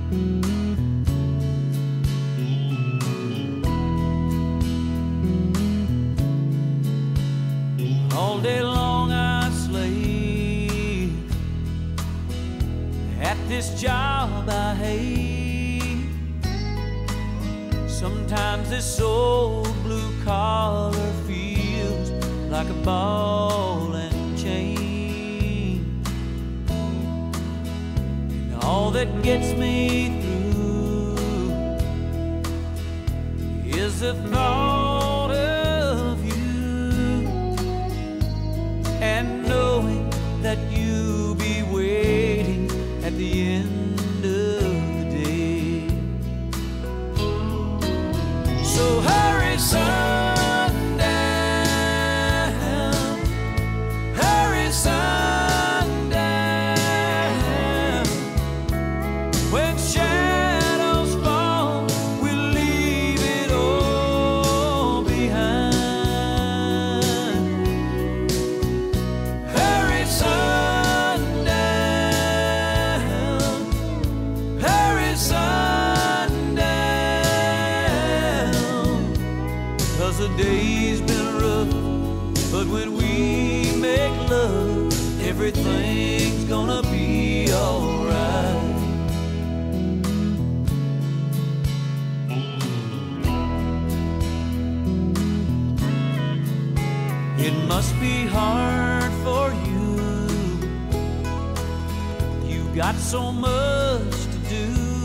All day long I slave at this job I hate. Sometimes this old blue collar feels like a ball and chain. And all that gets me through is the thought of you, and knowing that you'll be waiting at the end of the day. So hurry, sundown, hurry, sundown. When shadows fall, we'll leave it all behind. Hurry, sundown, hurry, sundown. 'Cause the day's been rough, but when we make love, everything's gonna be alright. It must be hard for you. You've got so much to do,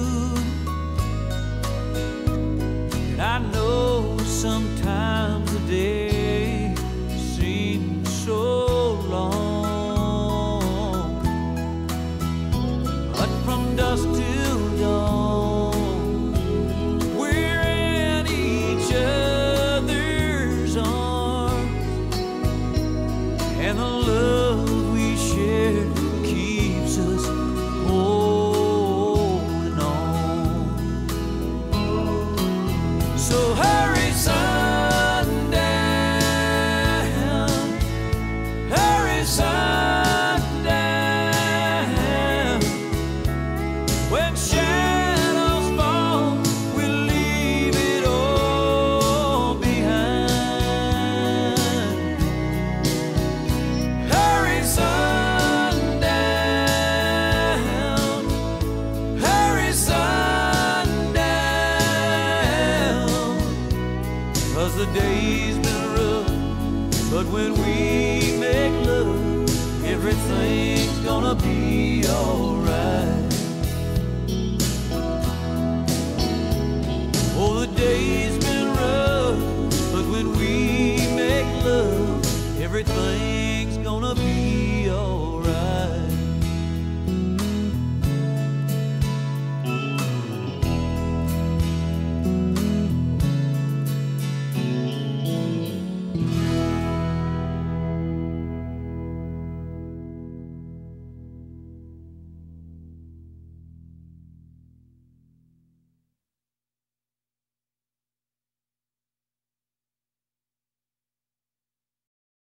and I know sometimes the day seems so long, but from dusk till dawn, we're in each other's arms, and the love we share keeps us holding on. So hurry, sundown, hurry, sundown. When shadows fall, we'll leave it all behind. Hurry, sundown, hurry, sundown. 'Cause the day's been rough, but when we make love, everything's gonna be alright. Oh, the day's been rough, but when we make love, everything